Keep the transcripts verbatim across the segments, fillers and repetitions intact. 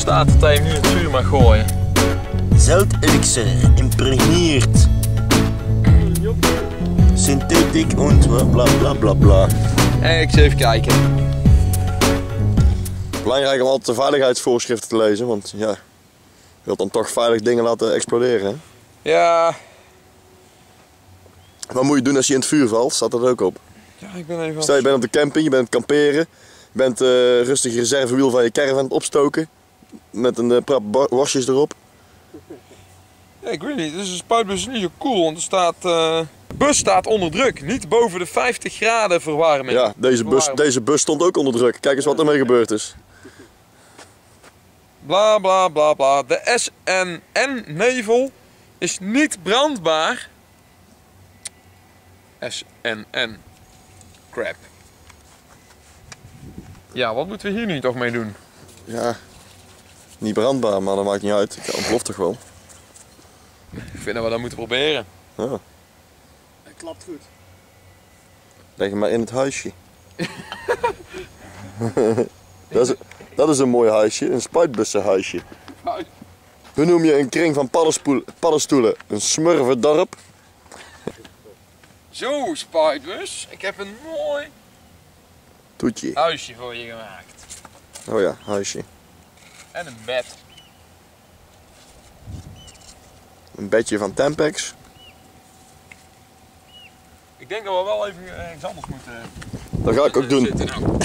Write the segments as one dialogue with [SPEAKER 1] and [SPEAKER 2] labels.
[SPEAKER 1] staat dat hij hem nu in het vuur mag gooien.
[SPEAKER 2] Zeltelixir impregniert. Synthetic en bla bla bla bla.
[SPEAKER 1] En ik zal even kijken.
[SPEAKER 2] Belangrijk om altijd de veiligheidsvoorschriften te lezen, want ja, je wilt dan toch veilig dingen laten exploderen. Hè?
[SPEAKER 1] Ja.
[SPEAKER 2] Wat moet je doen als je in het vuur valt? Staat dat ook op?
[SPEAKER 1] Ja, ik ben even...
[SPEAKER 2] Stel je bent op de camping, je bent aan het kamperen. Je bent uh, rustig je reservewiel van je caravan aan het opstoken. Met een uh, prap worstjes erop.
[SPEAKER 1] Ja, ik weet niet, dus een spuitbus is niet zo cool, want er staat... Uh, de bus staat onder druk, niet boven de vijftig graden verwarming.
[SPEAKER 2] Ja, deze bus, deze bus stond ook onder druk. Kijk eens wat ermee gebeurd is.
[SPEAKER 1] Bla bla bla bla. De S N N-nevel is niet brandbaar. S N N. Crap. Ja, wat moeten we hier nu toch mee doen?
[SPEAKER 2] Ja, niet brandbaar, maar dat maakt niet uit. Het ontploft toch wel.
[SPEAKER 1] Ik vind dat we dat moeten proberen.
[SPEAKER 2] Ja.
[SPEAKER 3] Het klapt goed.
[SPEAKER 2] Leg hem maar in het huisje. dat, is, dat is een mooi huisje, een spuitbussenhuisje. Hoe noem je een kring van paddenstoelen? Een smurvendorp?
[SPEAKER 1] Zo, spuitbus. Ik heb een mooi
[SPEAKER 2] Toetje.
[SPEAKER 1] huisje voor je gemaakt.
[SPEAKER 2] Oh ja, huisje.
[SPEAKER 1] En een bed.
[SPEAKER 2] Een bedje van Tempex.
[SPEAKER 1] Ik denk dat we wel even ergens anders moeten.
[SPEAKER 2] Dat ga ik ook doen.
[SPEAKER 1] Zitten nou.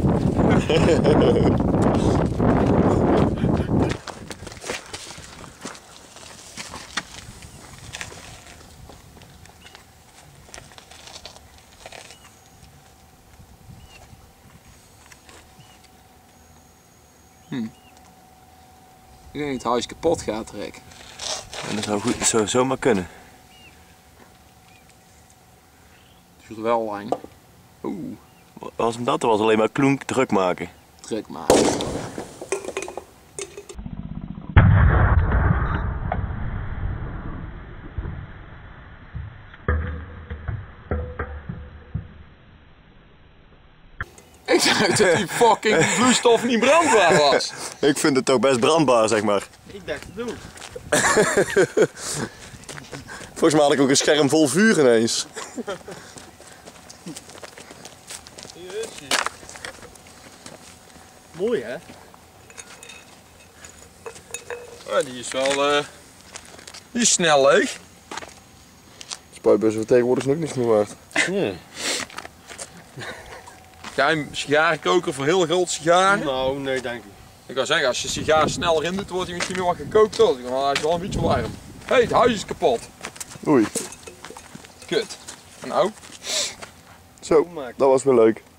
[SPEAKER 1] Hm. Ik denk dat het huis kapot gaat, Rick.
[SPEAKER 2] En dat zou, goed, dat zou zomaar kunnen.
[SPEAKER 1] Het duurt wel lang. Oeh.
[SPEAKER 2] Was hem dat? Dat was alleen maar klonk druk maken.
[SPEAKER 1] Druk maken. Ik dacht dat die fucking vloeistof niet brandbaar was.
[SPEAKER 2] Ik vind het toch best brandbaar, zeg maar.
[SPEAKER 3] Ik dacht het ook.
[SPEAKER 2] Volgens mij had ik ook een scherm vol vuur ineens.
[SPEAKER 3] Hier is hij. Mooi hè?
[SPEAKER 1] Oh, die is wel... Uh, die is snel leeg.
[SPEAKER 2] Spuitbussen van tegenwoordig is ook niks meer waard.
[SPEAKER 1] Hmm. Ga je een sigarenkoker voor heel groot sigaren?
[SPEAKER 3] Nou, nee denk ik.
[SPEAKER 1] Ik kan zeggen, als je sigaar sneller in doet, wordt hij misschien nog wat gekookt. Hoor. Dan is hij wel een beetje warm. Hé, hey, het huis is kapot.
[SPEAKER 2] Oei.
[SPEAKER 1] Kut. Nou?
[SPEAKER 2] Zo, dat was wel leuk.